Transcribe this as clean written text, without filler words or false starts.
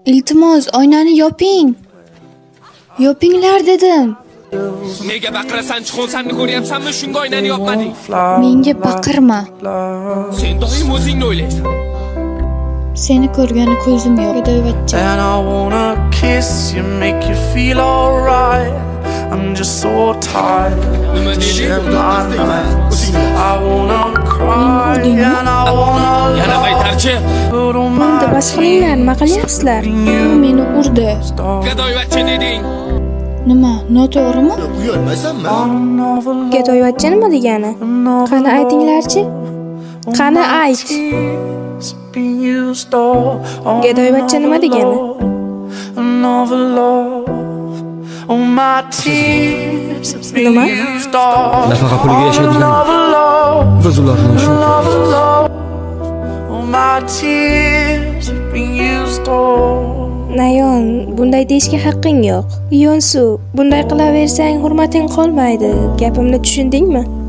Iltimos, oynani yoping. Yopinglar dedim. Nega baqirasan, chiqonsanni ko'ryapsanmi? Shunga oynani yopmading. Menga baqirma. Sen doim o'zingni o'ylaysan. Seni ko'rgani ko'zim yo'q, Gadoyevachcha. And I wanna kiss you, make you feel alright. I'm just so tired to share my nights. I wanna cry and I wanna Yana qaytarchi. Bunda bas qilinglar, nima qilyapsizlar? U meni urdi. Gadoyevachcha deding. Nima, noto'g'rimi? Gadoyevachcha nima degani? Qani aytinglarchi? Qani ayt. Gadoyevachcha nima degani? Nima? Nafaqa puliga yashaydigan. Biz ularni shu. Nayon, bunday deyishga haqqing yo'q. Yonsu, bunday qilaversang hurmating qolmaydi. Gapimni tushundingmi?